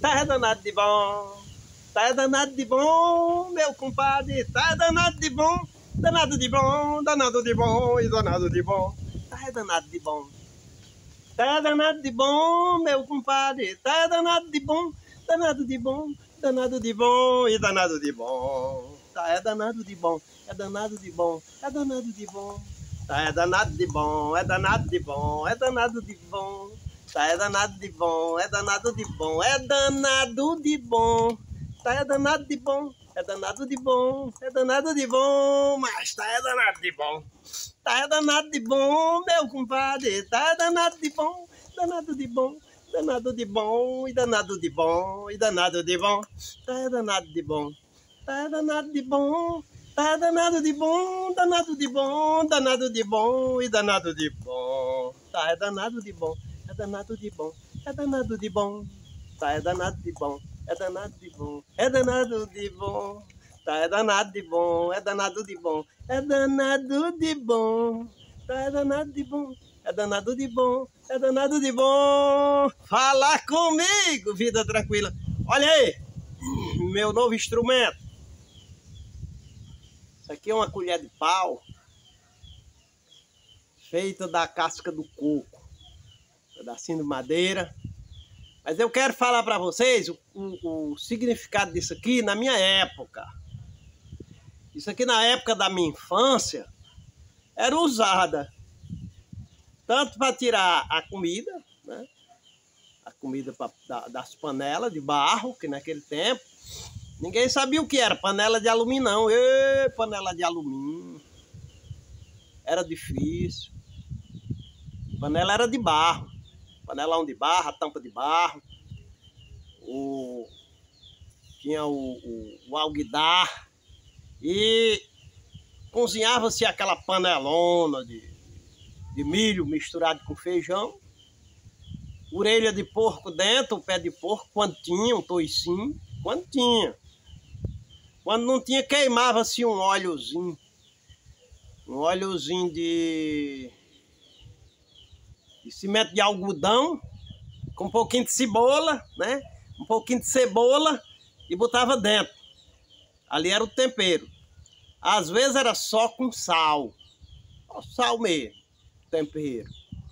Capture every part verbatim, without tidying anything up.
tá é danado de bom. Tá é danado de bom, meu compadre. Tá é danado de bom. Danado de bom, danado de bom e danado de bom. Tá é danado de bom. Tá é danado de bom, meu compadre. Tá é danado de bom. Danado de bom, danado de bom e danado de bom. Tá é danado de bom. É danado de bom. É danado de bom. Tá é danado de bom. É danado de bom. É danado de bom. Tá é danado de bom. É danado de bom. É danado de bom. Tá é danado de bom. É danado de bom. É danado de bom. Mas tá é danado de bom. Tá é danado de bom, meu compadre. Tá é danado de bom. Danado de bom. Danado de bom. E danado de bom. E danado de bom. Tá é danado de bom. Tá é danado de bom. Tá danado de bom, danado de bom, danado de bom e danado de bom. Tá é danado de bom, é danado de bom, é danado de bom. Tá é danado de bom, é danado de bom, é danado de bom. Tá é danado de bom, é danado de bom, é danado de bom. Tá é danado de bom, é danado de bom, é danado de bom. Fala comigo, vida tranquila. Olha aí, meu novo instrumento. Isso aqui é uma colher de pau feita da casca do coco, um pedacinho de madeira. Mas eu quero falar para vocês o, o, o significado disso aqui na minha época. Isso aqui na época da minha infância era usada tanto para tirar a comida, né? A comida pra, da, das panelas de barro, que naquele tempo ninguém sabia o que era panela de alumínio, não. Ê, panela de alumínio. Era difícil. Panela era de barro. Panelão de barro, a tampa de barro. O... Tinha o, o, o alguidar. E cozinhava-se aquela panelona de, de milho misturado com feijão. Orelha de porco dentro, o pé de porco, quando tinha um toicinho. Quando tinha. Quando não tinha, queimava-se um óleozinho. Um óleozinho de, de cimento de algodão, com um pouquinho de cebola, né? Um pouquinho de cebola e botava dentro. Ali era o tempero. Às vezes era só com sal. Só sal mesmo, tempero.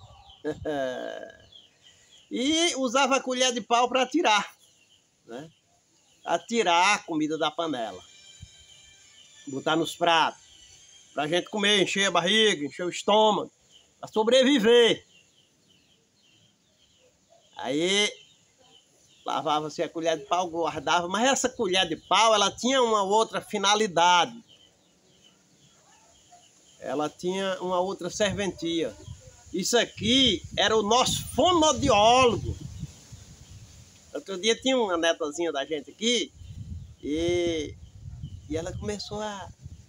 E usava a colher de pau para tirar, né? A tirar a comida da panela. Botar nos pratos. Pra gente comer, encher a barriga, encher o estômago. Pra sobreviver. Aí, lavava-se a colher de pau, guardava. Mas essa colher de pau, ela tinha uma outra finalidade. Ela tinha uma outra serventia. Isso aqui era o nosso fonoaudiólogo. Outro dia tinha uma netazinha da gente aqui e, e ela começou a,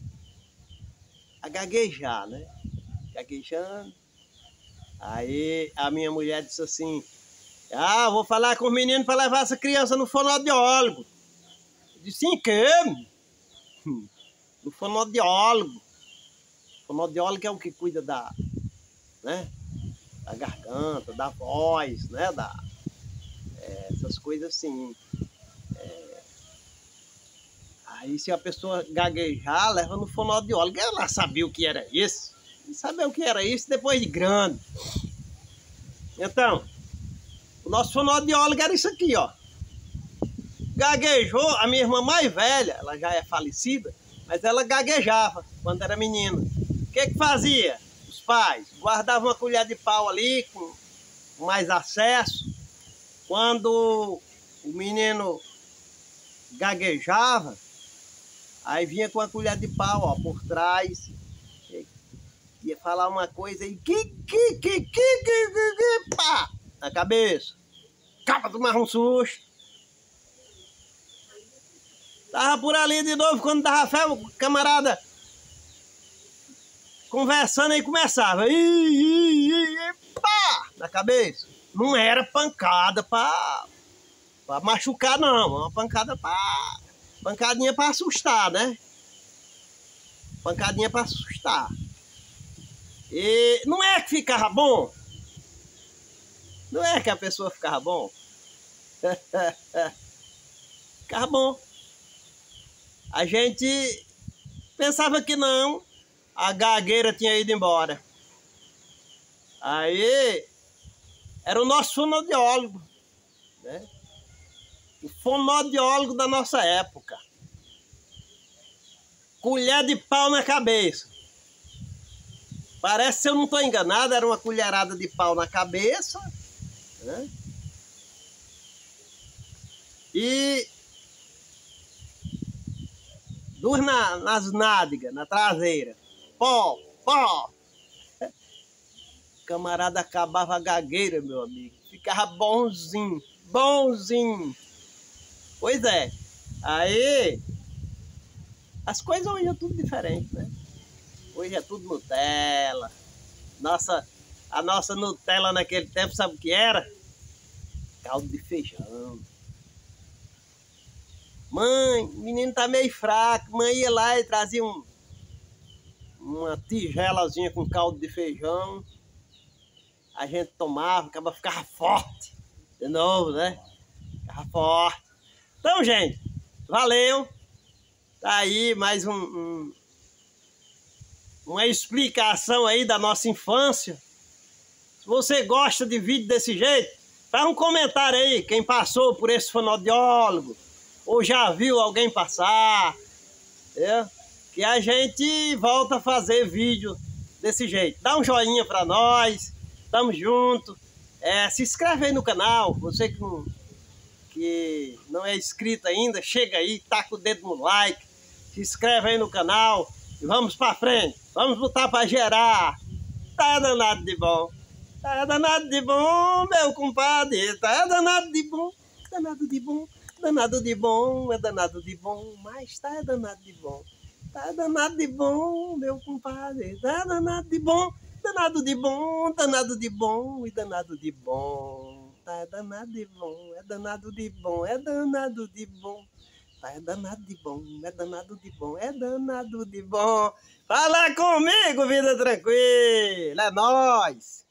a gaguejar, né? Gaguejando. Aí a minha mulher disse assim: ah, vou falar com os meninos para levar essa criança no fonoaudiólogo. Eu disse: em quê? No fonoaudiólogo. O fonoaudiólogo é o que cuida da, né? Da garganta, da voz, né? Da, é, essas coisas assim. É... Aí se a pessoa gaguejar, leva no fonoaudiólogo. Ela sabia o que era isso. Sabia o que era isso depois de grande. Então, o nosso fonoaudiólogo era isso aqui, ó. Gaguejou, a minha irmã mais velha, ela já é falecida, mas ela gaguejava quando era menina. O que que fazia? Os pais guardavam uma colher de pau ali com mais acesso. Quando o menino gaguejava, aí vinha com a colher de pau, ó, por trás, ia falar uma coisa e que, que, que, que, que, que, que, pá, na cabeça. Capa tomava um susto. Tava por ali de novo, quando dava fé, o camarada conversando aí começava. Ih, ih, ih, pá, na cabeça. Não era pancada pra, pra machucar, não. Uma pancada pra... Pancadinha pra assustar, né? Pancadinha pra assustar. E não é que ficava bom? Não é que a pessoa ficava bom? Ficava bom. A gente pensava que não, a gagueira tinha ido embora. Aí era o nosso fonoaudiólogo, né? O fonoaudiólogo da nossa época. Colher de pau na cabeça. Parece, se eu não estou enganado, era uma colherada de pau na cabeça, né? E duas na, nas nádegas, na traseira. Pó, pó. O camarada acabava a gagueira, meu amigo. Ficava bonzinho, bonzinho. Pois é. Aí, as coisas hoje é tudo diferente, né? Hoje é tudo Nutella. Nossa, a nossa Nutella naquele tempo, sabe o que era? Caldo de feijão. Mãe, o menino tá meio fraco. Mãe ia lá e trazia um, uma tigelazinha com caldo de feijão. A gente tomava, acaba ficava forte. De novo, né? Ficava forte. Então, gente, valeu. Tá aí mais um, um, uma explicação aí da nossa infância. Se você gosta de vídeo desse jeito, faz um comentário aí. Quem passou por esse fonoaudiólogo ou já viu alguém passar, é? Que a gente volta a fazer vídeo desse jeito. Dá um joinha pra nós, tamo junto. É, se inscreve aí no canal, você que não, que não é inscrito ainda, chega aí, taca o dedo no like, se inscreve aí no canal e vamos pra frente. Vamos lutar pra gerar. Tá danado de bom, tá danado de bom, meu compadre, tá danado de bom, danado de bom. Danado de bom, é danado de bom, mas tá danado de bom. Tá danado de bom, meu compadre, tá danado de bom, danado de bom, danado de bom e danado de bom. Tá danado de bom, é danado de bom, é danado de bom. Tá é danado de bom, é danado de bom, é danado de bom. Fala comigo, vida tranquila, é nóis!